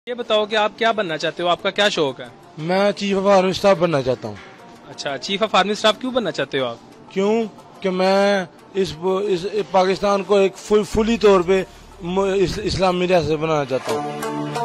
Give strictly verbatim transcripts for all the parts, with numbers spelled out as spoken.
یہ بتاؤ کہ آپ کیا بننا چاہتے ہو، آپ کا کیا شوق ہے؟ میں چیف آف آرمی اسٹاف بننا چاہتا ہوں۔ اچھا، چیف آف آرمی اسٹاف کیوں بننا چاہتے ہو آپ؟ کیوں کہ میں اس, اس پاکستان کو ایک فل, فلی طور پہ اسلامی ریاست بنانا چاہتا ہوں۔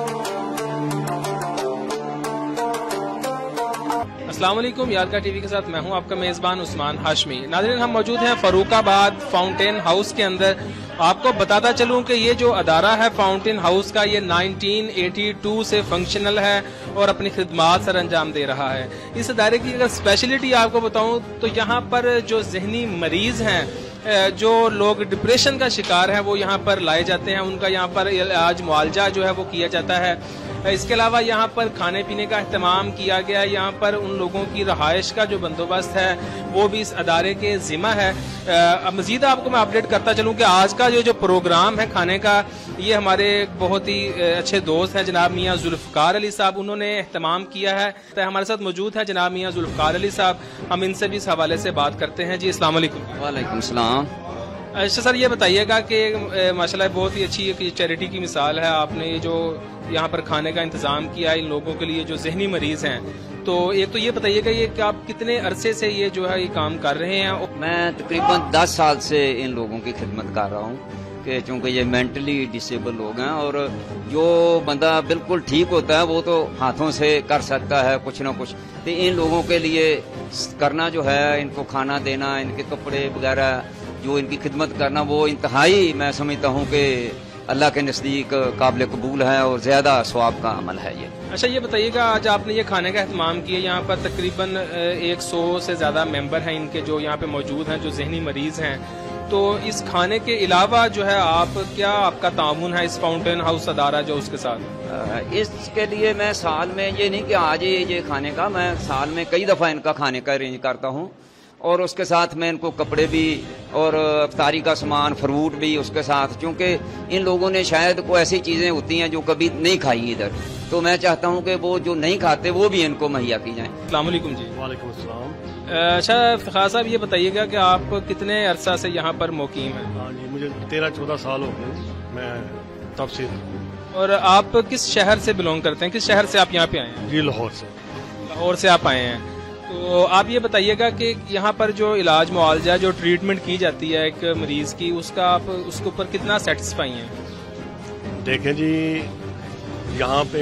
السلام علیکم، یادگار ٹی وی کے ساتھ میں ہوں آپ کا میزبان عثمان ہاشمی۔ ناظرین، ہم موجود ہیں فاروق آباد فاؤنٹین ہاؤس کے اندر۔ آپ کو بتاتا چلوں کہ یہ جو ادارہ ہے فاؤنٹین ہاؤس کا، یہ نائنٹین ایٹی ٹو سے فنکشنل ہے اور اپنی خدمات سر انجام دے رہا ہے۔ اس ادارے کی اگر اسپیشلٹی آپ کو بتاؤں تو یہاں پر جو ذہنی مریض ہیں، جو لوگ ڈپریشن کا شکار ہیں، وہ یہاں پر لائے جاتے ہیں، ان کا یہاں پر علاج معالجہ جو ہے وہ کیا جاتا ہے۔ اس کے علاوہ یہاں پر کھانے پینے کا اہتمام کیا گیا ہے، یہاں پر ان لوگوں کی رہائش کا جو بندوبست ہے وہ بھی اس ادارے کے ذمہ ہے۔ مزید آپ کو میں اپڈیٹ کرتا چلوں کہ آج کا جو جو پروگرام ہے کھانے کا، یہ ہمارے بہت ہی اچھے دوست ہیں جناب میاں ذوالفقار علی صاحب، انہوں نے اہتمام کیا ہے۔ ہمارے ساتھ موجود ہے جناب میاں ذوالفقار علی صاحب، ہم ان سے بھی اس حوالے سے بات کرتے ہیں۔ جی السلام علیکم۔ وعلیکم السلام۔ اچھا سر، یہ بتائیے گا کہ ماشاءاللہ بہت ہی اچھی ایک چیریٹی کی مثال ہے، آپ نے جو یہاں پر کھانے کا انتظام کیا ان لوگوں کے لیے جو ذہنی مریض ہیں، تو ایک تو یہ بتائیے گا یہ کہ آپ کتنے عرصے سے یہ جو ہے یہ کام کر رہے ہیں؟ میں تقریباً دس سال سے ان لوگوں کی خدمت کر رہا ہوں کہ چونکہ یہ مینٹلی ڈسیبل لوگ ہیں، اور جو بندہ بالکل ٹھیک ہوتا ہے وہ تو ہاتھوں سے کر سکتا ہے کچھ نہ کچھ، تو ان لوگوں کے لیے کرنا جو ہے، ان کو کھانا دینا، ان کے کپڑے وغیرہ، جو ان کی خدمت کرنا، وہ انتہائی میں سمجھتا ہوں کہ اللہ کے نزدیک قابل قبول ہے اور زیادہ ثواب کا عمل ہے یہ۔ اچھا یہ بتائیے گا، آج آپ نے یہ کھانے کا اہتمام کیا، یہاں پر تقریباً ایک سو سے زیادہ ممبر ہیں ان کے جو یہاں پہ موجود ہیں جو ذہنی مریض ہیں، تو اس کھانے کے علاوہ جو ہے آپ کیا آپ کا تعاون ہے اس فاؤنٹین ہاؤس ادارہ جو اس کے ساتھ؟ اس کے لیے میں سال میں یہ نہیں کہ آج ہی یہ کھانے کا، میں سال میں کئی دفعہ ان کا کھانے کا ارینج کرتا ہوں، اور اس کے ساتھ میں ان کو کپڑے بھی اور افطاری کا سامان، فروٹ بھی اس کے ساتھ، چونکہ ان لوگوں نے شاید کوئی ایسی چیزیں ہوتی ہیں جو کبھی نہیں کھائی ادھر، تو میں چاہتا ہوں کہ وہ جو نہیں کھاتے وہ بھی ان کو مہیا کی جائیں۔ السلام علیکم جی۔ وعلیکم السلام۔ اچھا فقار صاحب، یہ بتائیے گا کہ آپ کتنے عرصہ سے یہاں پر مقیم ہیں؟ ہاں جی، مجھے تیرہ چودہ سال ہو گئے، میں تب سے۔ اور آپ کس شہر سے بلونگ کرتے ہیں، کس شہر سے آپ یہاں پہ آئے ہیں؟ جی لاہور سے۔ لاہور سے آپ آئے ہیں، تو آپ یہ بتائیے گا کہ یہاں پر جو علاج معالجہ جو ٹریٹمنٹ کی جاتی ہے ایک مریض کی، اس کا آپ اس کے اوپر کتنا سیٹسفائی ہیں؟ دیکھیں جی، یہاں پہ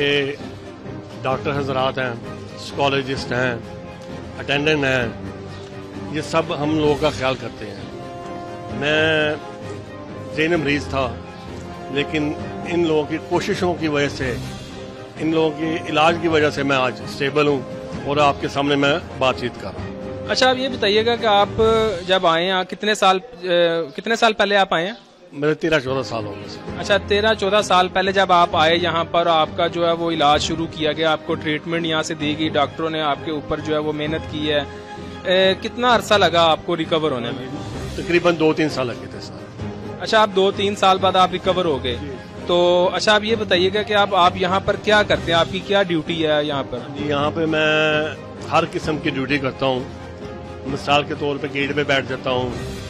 ڈاکٹر حضرات ہیں، سکالوجسٹ ہیں، اٹینڈنٹ ہیں، یہ سب ہم لوگوں کا خیال کرتے ہیں۔ میں ذہنی مریض تھا، لیکن ان لوگوں کی کوششوں کی وجہ سے، ان لوگوں کی علاج کی وجہ سے میں آج اسٹیبل ہوں اور آپ کے سامنے میں بات چیت کر رہا ہوں۔ اچھا آپ یہ بتائیے گا کہ آپ جب آئے ہیں کتنے سال کتنے سال پہلے آپ آئے ہیں؟ میرے تیرہ چودہ سال ہو گئے۔ اچھا، تیرہ چودہ سال پہلے جب آپ آئے یہاں پر، آپ کا جو ہے وہ علاج شروع کیا گیا، آپ کو ٹریٹمنٹ یہاں سے دی گئی، ڈاکٹروں نے آپ کے اوپر جو ہے وہ محنت کی ہے، کتنا عرصہ لگا آپ کو ریکور ہونے میں؟ تقریباً دو تین سال لگے تھے سر۔ اچھا، آپ دو تین سال بعد آپ ریکور ہو گئے، تو اچھا آپ یہ بتائیے گا کہ آپ آپ یہاں پر کیا کرتے ہیں، آپ کی کیا ڈیوٹی ہے یہاں پر؟ جی، یہاں پہ میں ہر قسم کی ڈیوٹی کرتا ہوں۔ مثال کے طور پہ گیٹ پہ بیٹھ جاتا ہوں،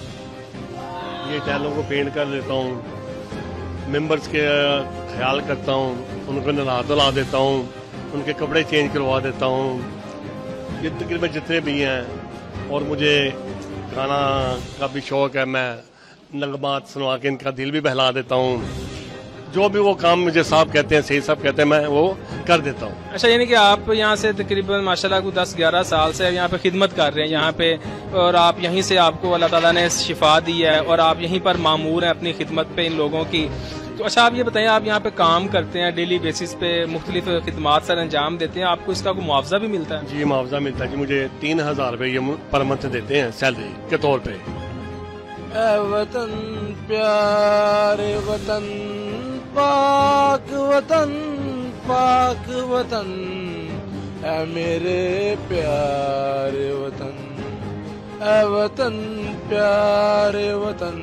یہ ٹائلوں کو پینٹ کر لیتا ہوں، ممبرس کے خیال کرتا ہوں، ان کو نہلا دھلا دیتا ہوں، ان کے کپڑے چینج کروا دیتا ہوں، یہ تقریباً جتنے بھی ہیں۔ اور مجھے گانا کا بھی شوق ہے، میں نغمات سنوا کے ان کا دل بھی بہلا دیتا ہوں۔ جو بھی وہ کام مجھے صاحب کہتے ہیں، صحیح صاحب کہتے ہیں، میں وہ کر دیتا ہوں۔ اچھا، یعنی کہ آپ یہاں سے تقریباً ماشاءاللہ کو دس گیارہ سال سے یہاں پہ خدمت کر رہے ہیں یہاں پہ، اور آپ یہیں سے آپ کو اللہ تعالیٰ نے شفا دی ہے اور آپ یہیں پر مامور ہیں اپنی خدمت پہ ان لوگوں کی۔ تو اچھا آپ یہ بتائیں، آپ یہاں پہ کام کرتے ہیں ڈیلی بیسس پہ، مختلف خدمات سر انجام دیتے ہیں، آپ کو اس کا کوئی معاوضہ بھی ملتا ہے؟ جی معاوضہ ملتا ہے جی، مجھے تین ہزار روپے یہ پر منتھ دیتے ہیں سیلری کے طور پہ۔ اے وطن پیارے وطن، پاک وطن پاک وطن، اے میرے پیارے وطن، اے وطن پیارے وطن۔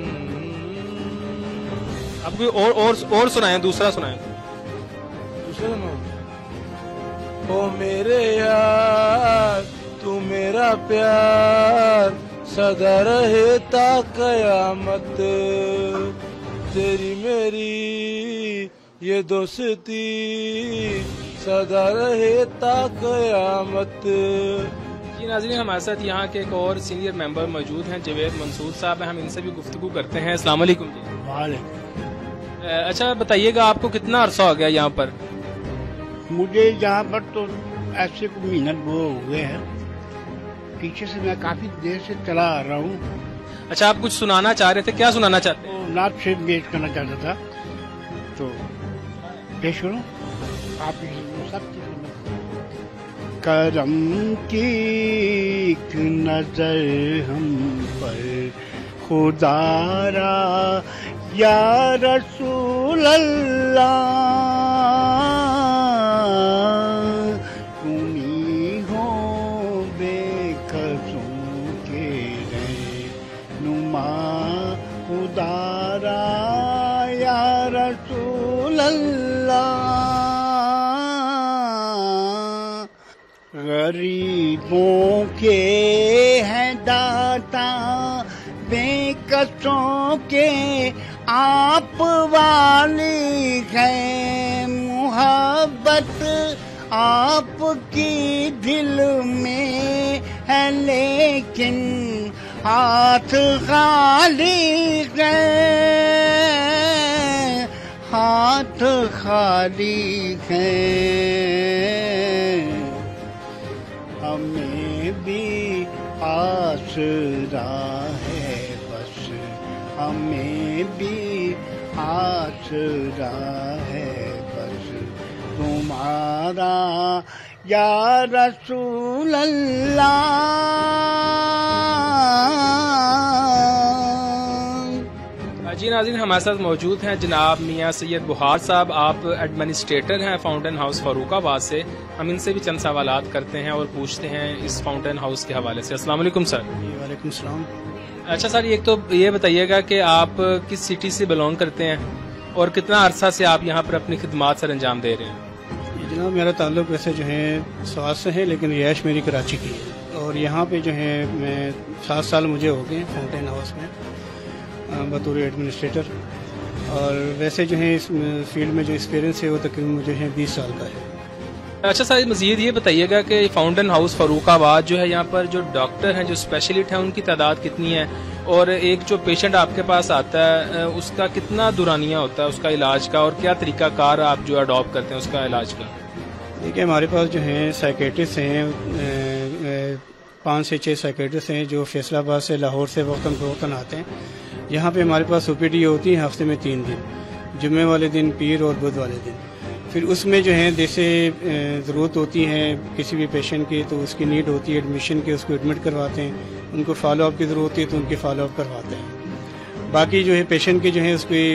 آپ کوئی اور اور اور سنائیں، دوسرا سنائیں۔ دوسرا نا، او میرے یار تو میرا پیار سدا رہے تا قیامت، تیری میری یہ دوستی सदा रहे ता क़यामत। जी नाज़रीन, हमारे साथ यहाँ के एक और सीनियर मेंबर मौजूद हैं, जवेद मंसूर साहब हैं। हम इनसे भी गुफ्तगू करते हैं। अस्सलाम वालेकुम जी। वालेकुम। अच्छा बताइएगा, आपको कितना अरसा हो गया यहाँ पर? मुझे यहाँ पर तो ऐसे को महीना दो हुए हैं, पीछे से मैं काफी देर से चला आ रहा हूँ। अच्छा, आप कुछ सुनाना चाह रहे थे, क्या सुनाना चाहते हैं? तो नाथ से पेश करना चाहता था, तो पेश करूँ आप सब चीज़। करम की एक नजर हम पर खुदारा या रसूल अल्लाह, तुम्ही हो बेकसों के रहनुमा खुदारा या रसूल अल्लाह। गरीबों के हैं दाता, बेकसों के आप वाली है, मुहब्बत आपकी दिल में है, लेकिन हाथ खाली है, हाथ खाली है। हमें भी आसरा है बस, हमें भी आसरा है बस तुम्हारा या रसूल अल्लाह। जी नाज़रीन, हमारे साथ मौजूद हैं जनाब मियाँ सैयद बुहार साहब। आप एडमिनिस्ट्रेटर हैं फाउंटेन हाउस फर्रुखाबाद से। हम इनसे भी चंद सवालात करते हैं और पूछते हैं इस फाउंटेन हाउस के हवाले से। अस्सलाम वालेकुम सर। वालेकुम सलाम। अच्छा सर, एक तो ये बताइएगा कि आप किस सिटी से बिलोंग करते हैं और कितना अरसा से आप यहाँ पर अपनी खिदमात सर अंजाम दे रहे हैं? जनाब, मेरा ताल्लुक वैसे जो है स्वाद से है, लेकिन रिहाइश मेरी कराची की है और यहाँ पे जो है मैं सात साल मुझे हो गए फाउंटेन हाउस में बतौर एडमिनिस्ट्रेटर, और वैसे जो है इस फील्ड में जो एक्सपीरियंस है वो तकरीबन मुझे है बीस साल का है। अच्छा सर, मजीद ये बताइएगा कि फाउंटेन हाउस फर्रुखाबाद जो है, यहाँ पर जो डॉक्टर हैं, जो स्पेशलिस्ट हैं, उनकी तादाद कितनी है और एक जो पेशेंट आपके पास आता है उसका कितना दुरानिया होता है उसका इलाज का, और क्या तरीका कार आप जो अडॉप्ट करते हैं उसका इलाज का? देखिए, हमारे पास जो है साइकेट्रिस्ट हैं, पाँच से छः साइकेट्रिस्ट हैं जो फैसलाबाद से लाहौर से वक्तन फवक्तन आते हैं। यहाँ पे हमारे पास ओ पी डी होती है हफ्ते में तीन दिन, जुम्मे वाले दिन, पीर और बुध वाले दिन। फिर उसमें जो है जैसे ज़रूरत होती है किसी भी पेशेंट की, तो उसकी नीड होती है एडमिशन की, उसको एडमिट करवाते हैं। उनको फॉलो अप की ज़रूरत होती है तो उनकी फॉलो अप करवाते हैं। बाकी जो है पेशेंट के जो है उसकी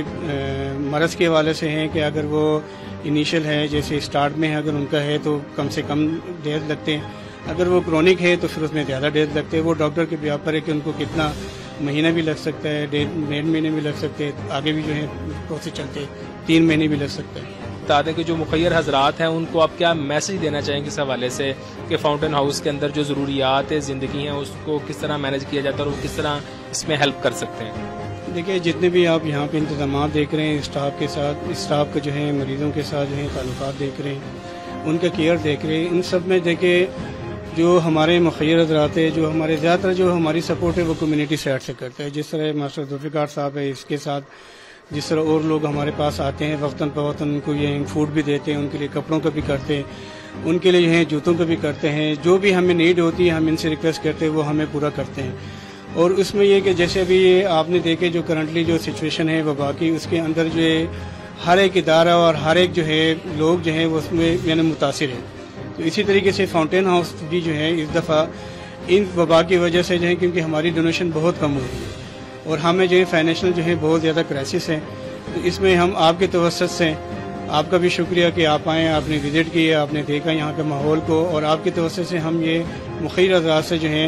मरज़ के हवाले से हैं कि अगर वो इनिशियल है, जैसे स्टार्ट में है, अगर उनका है तो कम से कम डेज लगते हैं। अगर वो क्रोनिक है तो फिर उसमें ज़्यादा डेज लगते हैं। वो डॉक्टर के ब्याह पर है कि उनको कितना महीना भी लग सकता है, डेढ़ डेढ़ महीने भी लग सकते हैं, आगे भी जो है प्रोसेस चलते तीन महीने भी लग सकता है। बता दें कि जो मुखैर हजरात हैं उनको आप क्या मैसेज देना चाहेंगे इस हवाले से कि फाउंटेन हाउस के अंदर जो ज़रूरियात ज़िंदगी हैं उसको किस तरह मैनेज किया जाता है और वो किस तरह इसमें हेल्प कर सकते हैं? देखिए, जितने भी आप यहाँ पे इंतजाम देख रहे हैं स्टाफ के साथ, स्टाफ के जो है मरीजों के साथ जो है ताल्लुकात देख रहे हैं, उनका केयर देख रहे हैं, इन सब में देखिए जो हमारे मुखैर हजरात है, जो हमारे ज़्यादातर जो हमारी सपोर्ट है वो कम्युनिटी साइड से करते हैं। जिस तरह मास्टर जुल्फ़िकार साहब है, इसके साथ जिस तरह और लोग हमारे पास आते हैं वक्तन फवक्तन उनको ये फूड भी देते हैं, उनके लिए कपड़ों का भी करते हैं, उनके लिए जो है जूतों का भी करते हैं। जो भी हमें नीड होती है हम इनसे रिक्वेस्ट करते हैं, वो हमें पूरा करते हैं। और उसमें ये कि जैसे अभी ये आपने देखे जो करंटली जो सिचुएशन है वबा की, उसके अंदर जो है हर एक इदारा और हर एक जो है लोग जो है वो उसमें यानी मुतासिर है। तो इसी तरीके से फाउंटेन हाउस भी जो है इस दफ़ा इन वबा की वजह से जो है, क्योंकि हमारी डोनेशन बहुत कम हुई है और हमें जो है फाइनेंशियल जो है बहुत ज़्यादा क्राइसिस है, तो इसमें हम आपके तवस्सुत से आपका भी शुक्रिया कि आप आएँ, आपने विज़िट किया, आपने देखा यहाँ के माहौल को, और आपके तवस्सुत से हम ये मुखैर हज़रात से जो है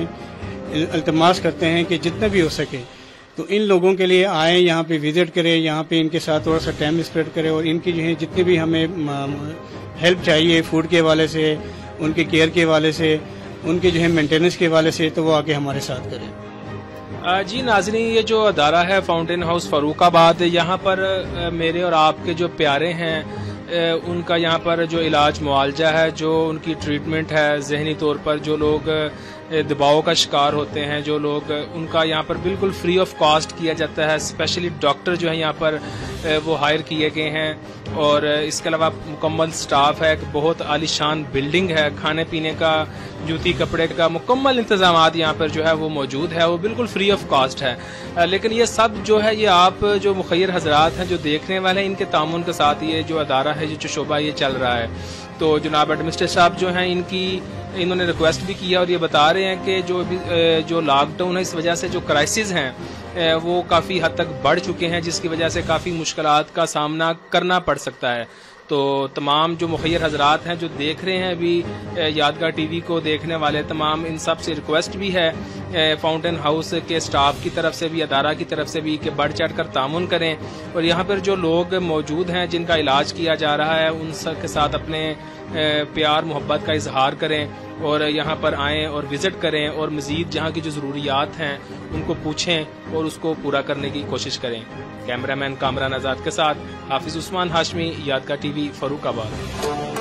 इल्तिमास करते हैं कि जितना भी हो सके तो इन लोगों के लिए आएँ, यहाँ पे विज़िट करें, यहाँ पे इनके साथ थोड़ा सा टाइम स्पेंड करें, और इनकी जो है जितनी भी हमें हेल्प चाहिए फूड के हवाले से, उनके केयर के हवाले से, उनके जो है मेंटेनेंस के हवाले से, तो वो आके हमारे साथ करें। जी नाज़रीन, ये जो अदारा है फाउंटेन हाउस फर्रुखाबाद, यहाँ पर मेरे और आपके जो प्यारे हैं उनका यहाँ पर जो इलाज मुआवजा है, जो उनकी ट्रीटमेंट है, जहनी तौर पर जो लोग दबाव का शिकार होते हैं, जो लोग उनका यहाँ पर बिल्कुल फ्री ऑफ कॉस्ट किया जाता है। स्पेशली डॉक्टर जो है यहाँ पर वो हायर किए गए हैं और इसके अलावा मुकम्मल स्टाफ है, बहुत आलीशान बिल्डिंग है, खाने पीने का, जूती कपड़े का मुकम्मल इंतजामात यहाँ पर जो है वो मौजूद है, वो बिल्कुल फ्री ऑफ कॉस्ट है। लेकिन ये सब जो है ये आप जो मुखय्यर हजरात हैं, जो देखने वाले हैं, इनके तामुन के साथ ये जो अदारा है, जो शोबा ये चल रहा है। तो जनाब एडमिनिस्ट्रेटर साहब जो हैं इनकी इन्होंने रिक्वेस्ट भी किया और ये बता रहे हैं कि जो जो लॉकडाउन है, इस वजह से जो क्राइसिस हैं वो काफ़ी हद तक बढ़ चुके हैं, जिसकी वजह से काफ़ी मुश्किलात का सामना करना पड़ सकता है। तो तमाम जो मुखय्यर हजरात हैं जो देख रहे हैं अभी यादगार टीवी को देखने वाले तमाम, इन सब से रिक्वेस्ट भी है फाउंटेन हाउस के स्टाफ की तरफ से भी, अदारा की तरफ से भी, कि बढ़ चढ़ कर तामुन करें और यहाँ पर जो लोग मौजूद हैं जिनका इलाज किया जा रहा है उन सब के साथ अपने प्यार मोहब्बत का इजहार करें और यहाँ पर आएँ और विज़िट करें और मज़ीद जहाँ की जो ज़रूरियात हैं उनको पूछें और उसको पूरा करने की कोशिश करें। कैमरामैन कामरान आज़ाद के साथ हाफिज उस्मान हाशमी, यादगार टीवी, फर्रुखाबाद।